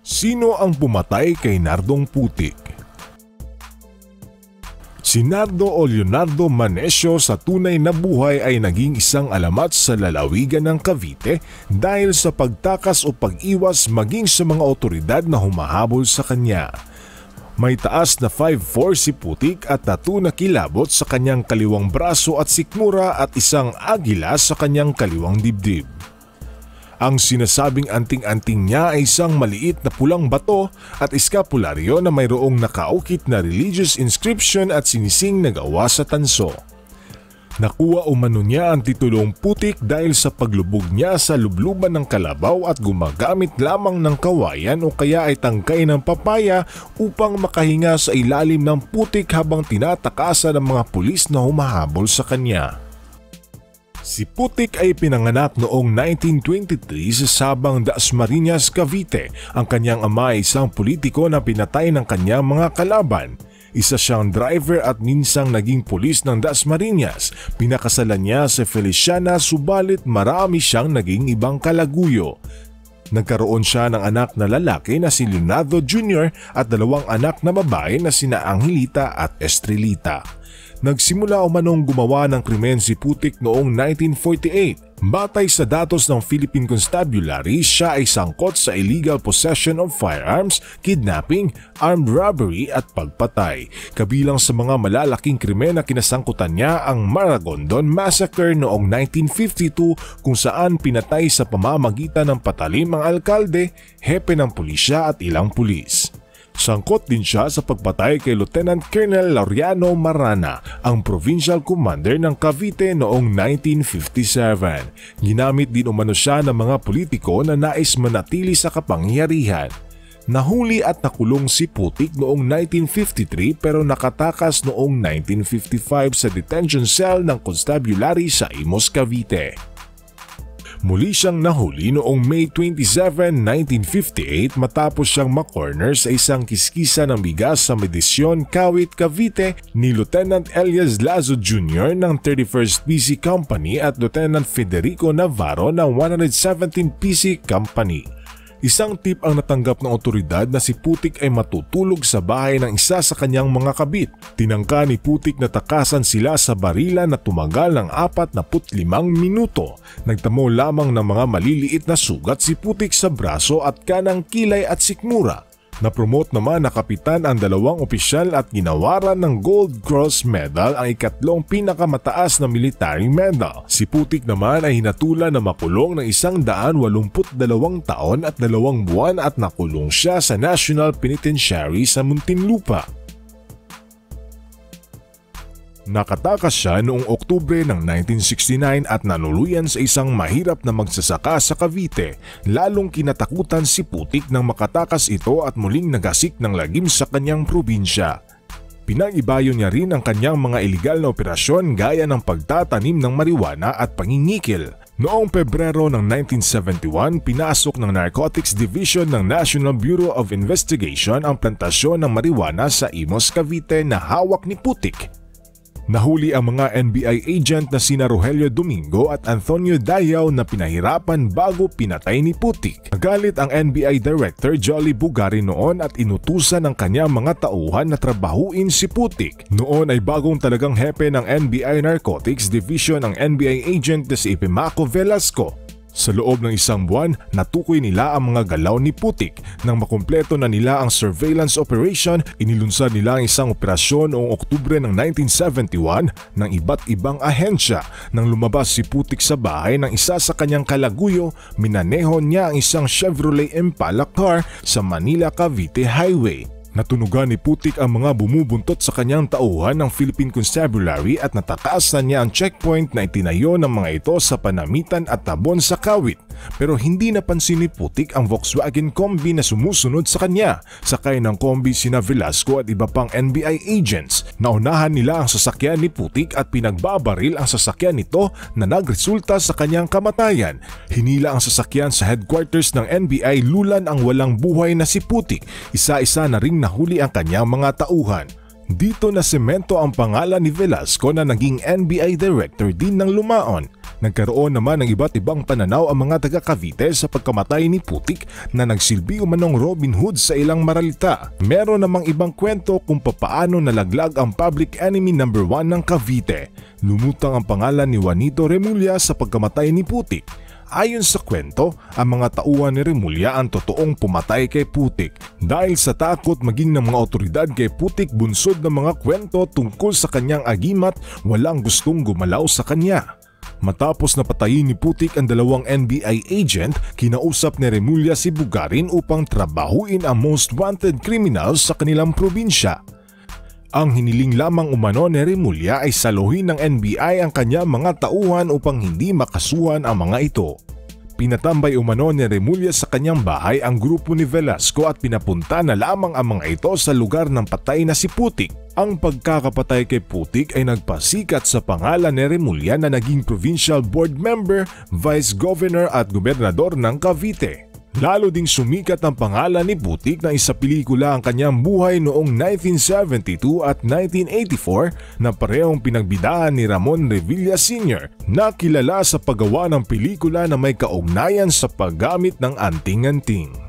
Sino ang pumatay kay Nardong Putik? Si Nardo o Leonardo Manesio sa tunay na buhay ay naging isang alamat sa lalawigan ng Cavite dahil sa pagtakas o pag-iwas maging sa mga otoridad na humahabol sa kanya. May taas na 5'4" si Putik at tattoo na kilabot sa kanyang kaliwang braso at sikmura at isang agila sa kanyang kaliwang dibdib. Ang sinasabing anting-anting niya ay isang maliit na pulang bato at eskapularyo na mayroong nakaukit na religious inscription at sinising na gawa sa tanso. Nakuha umano niya ang titulong Putik dahil sa paglubog niya sa lubluban ng kalabaw at gumagamit lamang ng kawayan o kaya ay tangkay ng papaya upang makahinga sa ilalim ng putik habang tinatakasan ng mga pulis na humahabol sa kanya. Si Putik ay pinanganak noong 1923 sa Sabang, Dasmariñas, Cavite. Ang kanyang ama ay isang politiko na pinatay ng kanyang mga kalaban. Isa siyang driver at minsang naging pulis ng Dasmariñas. Pinakasalan niya si Feliciana subalit marami siyang naging ibang kalaguyo. Nagkaroon siya ng anak na lalaki na si Leonardo Jr. at dalawang anak na babae na sina Angelita at Estrelita. Nagsimula umanong gumawa ng krimen si Putik noong 1948. Batay sa datos ng Philippine Constabulary, siya ay sangkot sa illegal possession of firearms, kidnapping, armed robbery at pagpatay. Kabilang sa mga malalaking krimen na kinasangkutan niya ang Maragondon Massacre noong 1952 kung saan pinatay sa pamamagitan ng patalim ang alkalde, hepe ng pulisya at ilang pulis. Sangkot din siya sa pagpatay kay Lieutenant Colonel Laureano Marana, ang provincial commander ng Cavite noong 1957. Ginamit din umano siya ng mga politiko na nais manatili sa kapangyarihan. Nahuli at nakulong si Putik noong 1953 pero nakatakas noong 1955 sa detention cell ng Constabulary sa Imos, Cavite. Muli siyang nahuli noong May 27, 1958 matapos siyang makorner sa isang kiskisa ng bigas sa Medisyon, Kawit, Cavite ni Lieutenant Elias Lazo Jr. ng 31st PC Company at Lieutenant Federico Navarro ng 117 PC Company. Isang tip ang natanggap ng otoridad na si Putik ay matutulog sa bahay ng isa sa kanyang mga kabit. Tinangka ni Putik na takasan sila sa barila na tumagal ng 45 minuto. Nagtamo lamang ng mga maliliit na sugat si Putik sa braso at kanang kilay at sikmura. Napromote naman na kapitan ang dalawang opisyal at ginawaran ng Gold Cross Medal ang ikatlong pinakamataas na military medal. Si Putik naman ay hinatulan na makulong ng 182 taon at 2 buwan at nakulong siya sa National Penitentiary sa Muntinlupa. Nakatakas siya noong Oktubre ng 1969 at nanuluyan sa isang mahirap na magsasaka sa Cavite. Lalong kinatakutan si Putik nang makatakas ito at muling nagasik ng lagim sa kanyang probinsya. Pinag-ibayo niya rin ang kanyang mga iligal na operasyon gaya ng pagtatanim ng marijuana at pangingikil. Noong Pebrero ng 1971, pinasok ng Narcotics Division ng National Bureau of Investigation ang plantasyon ng marijuana sa Imos, Cavite na hawak ni Putik. Nahuli ang mga NBI agent na sina Rogelio Domingo at Antonio Dayaw na pinahirapan bago pinatay ni Putik. Nagalit ang NBI Director Jolly Bugari noon at inutusan ng kanyang mga tauhan na trabahuin si Putik. Noon ay bagong talagang hepe ng NBI Narcotics Division ang NBI agent na si Epimaco Velasco. Sa loob ng isang buwan, natukoy nila ang mga galaw ni Putik. Nang makumpleto na nila ang surveillance operation, inilunsad nila ang isang operasyon noong Oktubre ng 1971 ng iba't ibang ahensya. Nang lumabas si Putik sa bahay ng isa sa kanyang kalaguyo, minaneho niya ang isang Chevrolet Impala car sa Manila-Cavite Highway. Natunugan ni Putik ang mga bumubuntot sa kanyang tauhan ng Philippine Constabulary at natakaasan niya ang checkpoint na itinayo ng mga ito sa Panamitan at Tabon sa Kawit. Pero hindi napansin ni Putik ang Volkswagen Combi na sumusunod sa kanya. Sakay ng Combi sina Velasco at iba pang NBI agents. Naunahan nila ang sasakyan ni Putik at pinagbabaril ang sasakyan nito na nagresulta sa kanyang kamatayan. Hinila ang sasakyan sa headquarters ng NBI lulan ang walang buhay na si Putik. Isa-isa na ring nahuli ang kanyang mga tauhan. Dito na semento ang pangalan ni Velasco na naging NBI Director din ng Lumaon. Nagkaroon naman ng iba't ibang pananaw ang mga taga Cavite sa pagkamatay ni Putik na nagsilbi umanong Robin Hood sa ilang maralita. Meron namang ibang kwento kung papaano nalaglag ang public enemy number 1 ng Cavite. Lumutang ang pangalan ni Juanito Remulla sa pagkamatay ni Putik. Ayon sa kwento, ang mga tauhan ni Remulla ang totoong pumatay kay Putik. Dahil sa takot maging ng mga otoridad kay Putik, bunsod ng mga kwento tungkol sa kanyang agimat, walang gustong gumalaw sa kanya. Matapos na patayin ni Putik ang dalawang NBI agent, kinausap ni Remulla si Bugarin upang trabahuin ang most wanted criminals sa kanilang probinsya. Ang hiniling lamang umano ni Remulla ay saluhin ng NBI ang kanyang mga tauhan upang hindi makasuhan ang mga ito. Pinatambay umano ni Remulla sa kanyang bahay ang grupo ni Velasco at pinapunta na lamang ang mga ito sa lugar ng patay na si Putik. Ang pagkakapatay kay Putik ay nagpasikat sa pangalan ni Remulla na naging provincial board member, vice governor at gobernador ng Cavite. Lalo ding sumikat ang pangalan ni Putik na isa pelikula ang kanyang buhay noong 1972 at 1984 na parehong pinagbidahan ni Ramon Revilla Sr. na kilala sa paggawa ng pelikula na may kaugnayan sa paggamit ng anting-anting.